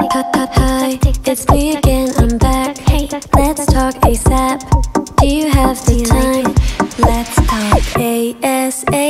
Hi, it's me again, I'm back. Hey, let's talk ASAP. Do you have the time? Let's talk ASAP.